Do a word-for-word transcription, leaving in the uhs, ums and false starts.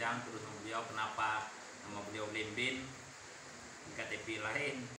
panjang terus nama beliau kenapa nama beliau Lemben di K T P lain.